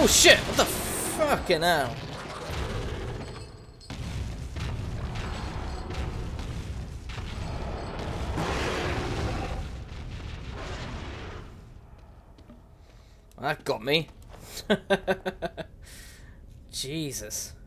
Oh shit! What the fucking hell? That got me. Jesus.